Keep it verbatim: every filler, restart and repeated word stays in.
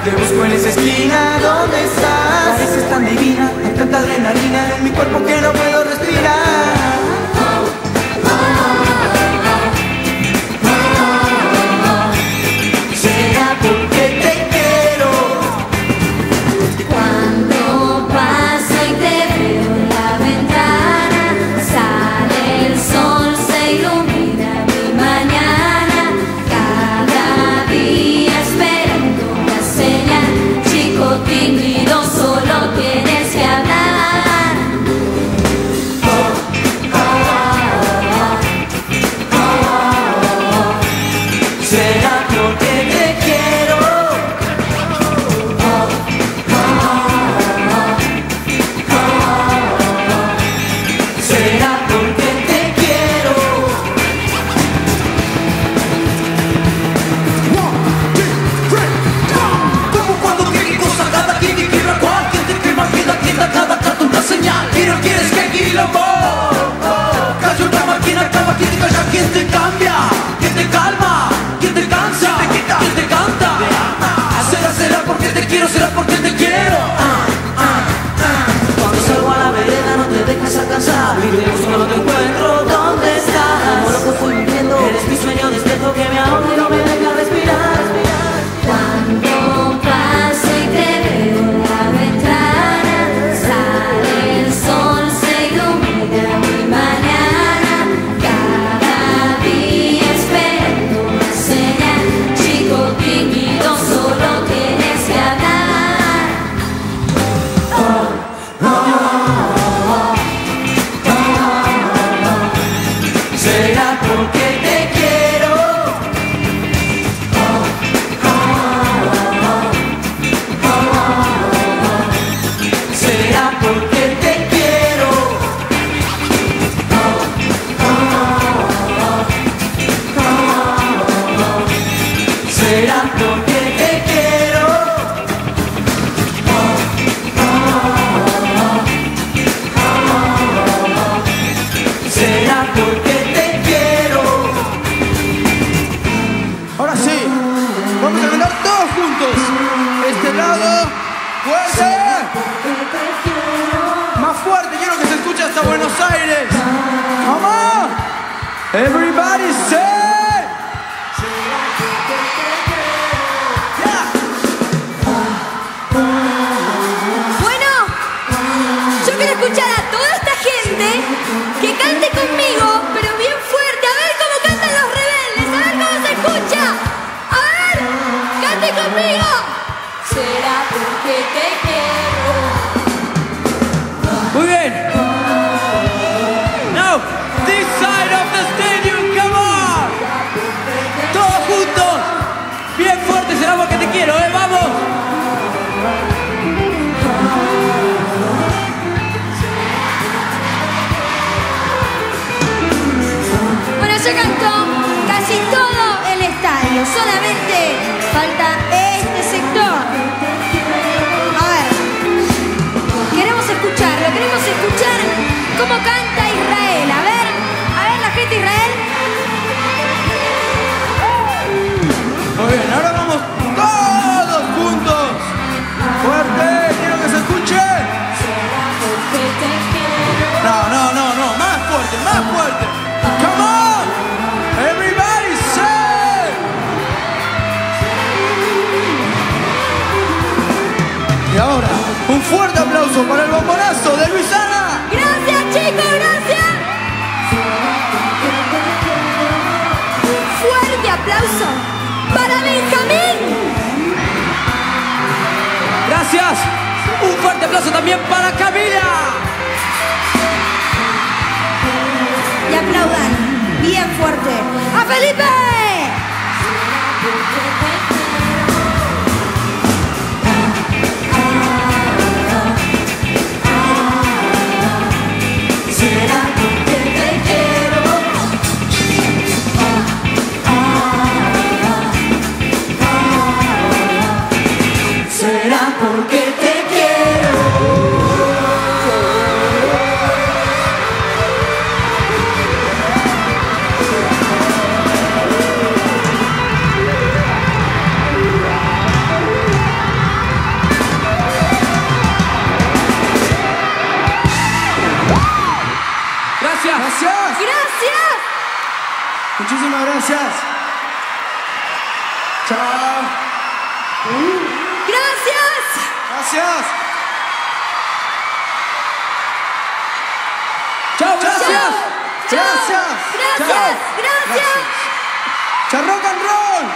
Te busco en esa esquina, ¿dónde estás? Pareces tan divina, hay tanta adrenalina en mi cuerpo que no puedo respirar. Será porque te quiero. Cuando paso y te veo en la ventana, sale el sol, se ilumina mi mañana. Cada día esperando una señal, chico tímido, solo tienes que hablar. Oh, oh, oh, oh, oh. Será porque te quiero. Oh, oh, oh. Será porque te quiero. Como cuando qué cosa cada quien te quiebra cual, quien te quema queda queda cada canto una señal. Y no quieres que quilombo. Casi otra máquina calma, quien te calla, quien te cambia, quien te calma, quien te cansa, quien te quita, quien te canta. Será, será porque te quiero, será porque te quiero. Ah, ah, ah. Cuando salgo a la vereda no te dejas alcanzar. Y te busco, no te encuentro, ¿dónde estás? Como loco estoy viviendo, eres mi sueño despierto que me ahoga y no me deja respirar. Cuando paso y te veo en la ventana, sale el sol, se ilumina mi mañana. Cada día esperando una señal, chico tímido, solo tienes que hablar. Oh, oh, oh, oh. Será porque te quiero. Será porque te quiero. Será porque te quiero. Será porque te quiero. Ahora sí, vamos a cantar todos juntos. Este lado, fuerte. Más fuerte, quiero que se escuche hasta Buenos Aires. Come on. Everybody say. Yeah. Bueno, yo quiero escuchar a toda esta gente que cante conmigo, pero bien fuerte. A ver cómo cantan los rebeldes, a ver cómo se escucha. A ver, cante conmigo. Será porque te quiero. Muy bien. Now, this side of the stadium, come on. Todos juntos. Bien fuerte, será porque te quiero, ¿eh? Vamos. Bueno, ya cantó casi todo el estadio, solamente falta este sector. A ver, queremos escucharlo, queremos escuchar cómo canta Israel. A ver, a ver la gente de Israel. Muy bien, ahora vamos todos juntos. Fuerte, quiero que se escuche. No, no, no, no, más fuerte, más fuerte. Come on, everybody say. Y ahora, un fuerte aplauso para el bombonazo de Luisana. Gracias, chicos, gracias. Fuerte aplauso para Benjamín. Gracias. Un fuerte aplauso también para Camila. Y aplaudan bien fuerte a Felipe. Será porque te quiero. Será porque te quiero. Chao. Gracias. Gracias. Chao, gracias. Chao. Gracias. Gracias. Chao. Gracias. Chao, rock and roll.